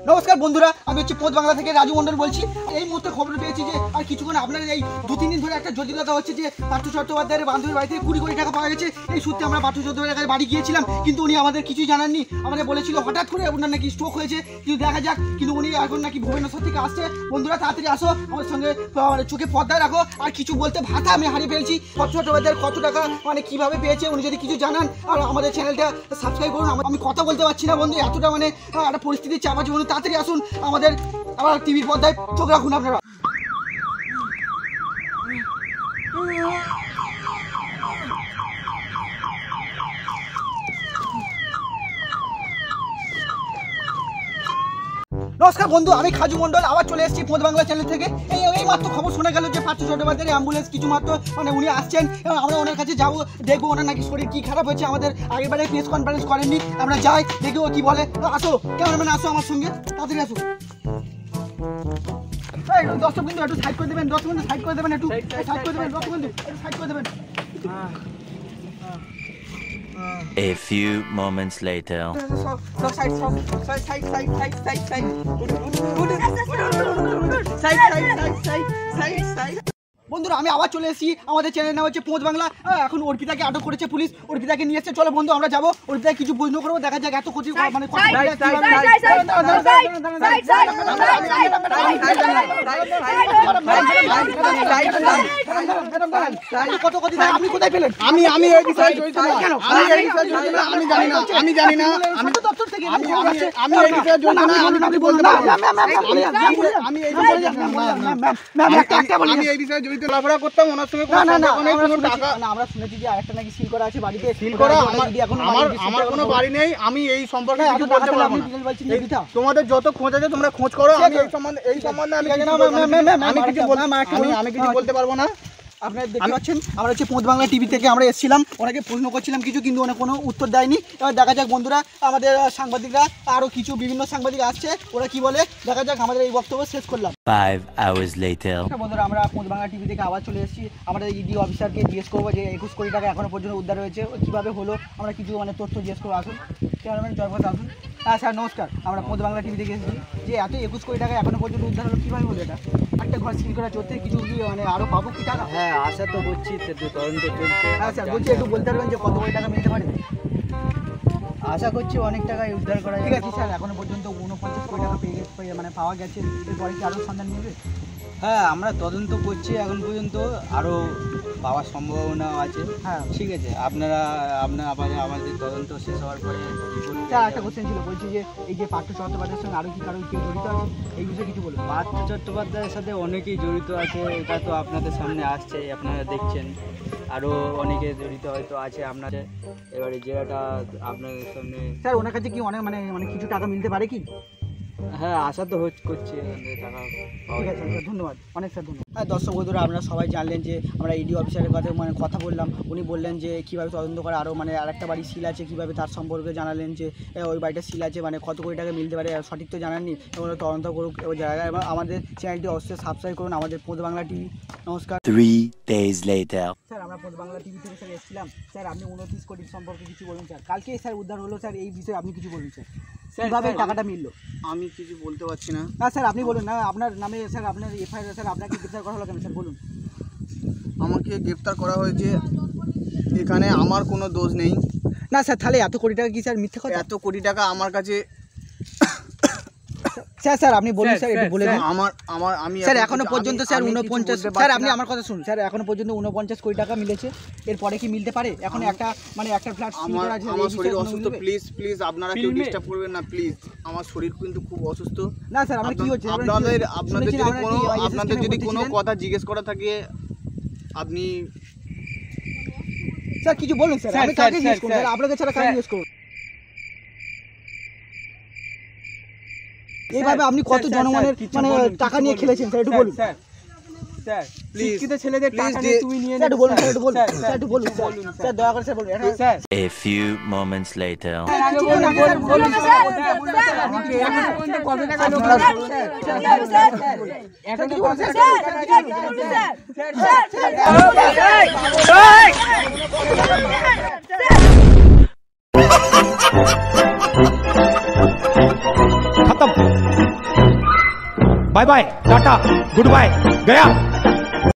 নমস্কার বন্ধুরা, আমি হচ্ছে পোস্ট বাংলা থেকে রাজু মন্ডল বলছি। এই মুহূর্তে খবর পেয়েছি যে আর কিছুক্ষণ আপনাদের এই 2-3 দিন ধরে একটা জটিলতা হচ্ছে যে পার্থ চট্টোপাধ্যায়ের বান্ধবীর বাড়ি থেকে 20 কোটি টাকা পাওয়া গেছে। এই সূত্রে আমরা পার্থ চট্টোপাধ্যায়ের কাছে বাড়ি গিয়েছিলাম, কিন্তু উনি আমাদের কিছুই জানাননি। আমাদের বলেছিল হঠাৎ করে ওনার নাকি স্ট্রোক হয়েছে, কিন্তু দেখা যাক। কিন্তু উনি এখন নাকি ভুবনেশ্বর থেকে আসছে। বন্ধুরা তাড়াতাড়ি আসো, আমার সঙ্গে চোখে পর্দায় রাখো। আর কিছু বলতে ভাষা আমি হারিয়ে ফেলছি। পার্থ চট্টোপাধ্যায়ের কত টাকা মানে কিভাবে পেয়েছে উনি যদি কিছু জানান, আর আমাদের চ্যানেলটা সাবস্ক্রাইব করুন। আমি কথা বলতে পারছি না বন্ধু, এতটা মানে একটা পরিস্থিতির চাপ আছে। বন্ধু তাড়াতাড়ি আসুন, আমাদের আবার টিভির পর্দায় চোখ রাখুন আপনারা। নমস্কার বন্ধু, আমি খাজু মন্ডল আবার চলে এসেছি পোস্ট বাংলা চ্যানেল থেকে। এই মাত্র খবর শোনা গেল যে পার্থ চট্টোপাধ্যায়ের অ্যাম্বুলেন্স কিছু মাত্র মানে উনি আসছেন, এবং আমরা ওনার কাছে যাবো, দেখবো ওনার নাকি শরীর কি খারাপ হয়েছে। আমাদের আগের বারে প্রেস কনফারেন্স করেননি, আমরা যাই দেখি ও কি বলে। আসো ক্যামেরাম্যান, আসো আমার সঙ্গে, তাড়াতাড়ি আসো। দর্শক বন্ধু একটু সাইড করে দেবেন, দর্শক বন্ধু সাইড করে দেবেন, একটু সাইড করে দেবেন, দর্শক বন্ধু একটু সাইড করে দেবেন। A few moments later. বন্ধুরা আমি আবার চলে এসেছি, আমাদের চ্যানেল নাম হচ্ছে পোস্ট বাংলা। এখন অর্পিতাকে আটক করেছে পুলিশ, অর্পিতাকে নিয়ে এসছে। চলো বন্ধু আমরা যাবো, অর্পিতাকে কিছু প্রশ্ন করবো, দেখা যাক এত কিছু মানে কত কত আপনি কোথায় পেলেন? আমি এই বিষয়ে জড়িত না, আমি জানি না, আমি দপ্তর থেকে আমি এই বিষয়ে জড়িত না, আমি বলতে পারবো না। আমি এই বিষয়ে জড়িত লাফড়া করতাম ওনার সঙ্গে। কোনো টাকা না, আমরা শুনেছি যে আরেকটা নাকি সিল করা আছে বাড়িতে। সিল করা আমার কোনো বাড়ি নেই, আমি এই সম্পর্কে কিছু বলতে পারবো না। তোমাদের যত খোঁজ আছে তোমরা খোঁজ করো, আমি এই সম্বন্ধে আমি কিছু বলতে পারবো না। আপনারা দেখতে পাচ্ছেন আমরা হচ্ছে পোস্ট বাংলা টিভি থেকে আমরা এসেছিলাম, ওনাকে প্রশ্ন করছিলাম কিছু, কিন্তু ওনার কোনো উত্তর দেয়নি। এবার দেখা যাক বন্ধুরা, আমাদের সাংবাদিকরা আরও কিছু বিভিন্ন সাংবাদিক আসছে, ওরা কি বলে দেখা যাক। আমাদের এই বক্তব্য শেষ করলাম। 5 hours later. বন্ধুরা আমরা পোস্ট বাংলা টিভি থেকে আবার চলে এসেছি। আমাদের ইডি অফিসারকে জিজ্ঞেস করবো যে 21 কোটি টাকা এখনো পর্যন্ত উদ্ধার হয়েছে, কীভাবে হলো আমরা কিছু মানে তথ্য জিজ্ঞেস করবো। আসুন ক্যামেরাম্যান জয়পথ আসুন। হ্যাঁ স্যার নমস্কার, আমরা পোস্ট বাংলা টিভি থেকে এসেছি যে এত 21 কোটি টাকা এখনো পর্যন্ত উদ্ধার হলো, কীভাবে হলো এটা? একটা ঘর সিল করা চলতে কিছু মানে আরও পাবো কি টাকা? হ্যাঁ আশা তো করছি, তদন্ত চলছে। হ্যাঁ স্যার বলছি, একটু বলতে পারবেন যে কত কোটি টাকা মিলতে পারে? আশা করছি অনেক টাকায় উদ্ধার করা ঠিক আছে স্যার, এখনো পর্যন্ত 49 কোটি টাকা মানে পাওয়া গেছে, এরপরে কি আরও সন্ধান নেবে? হ্যাঁ আমরা তদন্ত করছি, এখন পর্যন্ত আরও পাওয়ার সম্ভাবনা আছে। হ্যাঁ ঠিক আছে, আপনারা আবার আমাদের তদন্ত শেষ হওয়ার পরে। স্যার একটা কোশ্চেন ছিল, বলছি যে এই যে পার্থ চট্টোপাধ্যায়ের সঙ্গে আরও কি কারো কেউ জড়িত আছে এই বিষয়ে কিছু বলুন। পার্থ চট্টোপাধ্যায়ের সাথে অনেকেই জড়িত আছে, এটা তো আপনাদের সামনে আসছে, আপনারা দেখছেন। আরও অনেকে জড়িত হয়তো আছে আপনাদের, এবারে যেটা আপনাদের সামনে। স্যার ওনার কাছে কি অনেক মানে কিছু টাকা মিলতে পারে কি? হ্যাঁ আশা তো করছি টাকা। ঠিক আছে স্যার, ধন্যবাদ, অনেক স্যার ধন্যবাদ। হ্যাঁ দর্শক বন্ধুরা, আপনারা সবাই জানলেন যে আমরা ইডি অফিসারের কাছে মানে কথা বললাম। উনি বললেন যে কীভাবে তদন্ত করে, আরও মানে আরেকটা বাড়ি সিল আছে, কীভাবে তার সম্পর্কে জানালেন যে ওই বাড়িটা সিল আছে, মানে কত কোটি টাকা মিলতে পারে সঠিক তো জানাননি। এবং তদন্ত করুক ওই জায়গায়, এবং আমাদের চ্যানেলটি অবশ্যই সাবস্ক্রাইব করুন, আমাদের পোস্ট বাংলা টিভি। নমস্কার। 3 days later. স্যার আমরা পোস্ট বাংলা টিভি থেকে স্যার এসেছিলাম। স্যার আপনি 29 কোটি সম্পর্কে কিছু বলুন স্যার। কালকে স্যার উদ্ধার হলো স্যার, এই বিষয়ে আপনি কিছু বলুন স্যার, কীভাবে টাকাটা মিললো? আমি কিছু বলতে পারছি না। না স্যার আপনি বলুন না, আপনার নামে স্যার আপনার এফআইআর স্যার আপনাকে গ্রেফতার করা হলো কেন স্যার বলুন। আমাকে গ্রেফতার করা হয়েছে, এখানে আমার কোনো দোষ নেই। না স্যার তাহলে এত কোটি টাকা কি স্যার মিথ্যে কথা? এত কোটি টাকা আমার কাছে স্যার আপনি বলুন স্যার, একটু বলে দিন। আমি স্যার এখনো পর্যন্ত স্যার 49, স্যার আপনি আমার কথা শুনুন স্যার, এখনো পর্যন্ত 49 কোটি টাকা মিলেছে, এরপরে কি মিলতে পারে? এখন একটা ফ্ল্যাট সিল করা আছে। আমার শরীর অসুস্থ, প্লিজ আপনারা কেউ ডিস্টার্ব করবেন না প্লিজ। আমার শরীর কিন্তু খুব অসুস্থ। না স্যার আমরা কি হচ্ছে, আপনাদের যদি কোনো কথা জিজ্ঞেস করা থাকে আপনি স্যার কিছু বলুন স্যার। আমি কাকে জিজ্ঞেস করব স্যার? আপনাকে ছাড়া কাকে জিজ্ঞেস করব? এইভাবে আপনি কত জনগণের মানে টাকা নিয়ে খেলেছেন স্যার, একটু বলুন। স্যার শিক্ষিত ছেলেদের টাকা নিয়ে তুমি নিয়ে একটু বলুন স্যার, একটু বলুন স্যার, একটু বলুন স্যার, দয়া করে স্যার বলুন sir. A few moments later. खत्म। Bye bye tata good bye गया।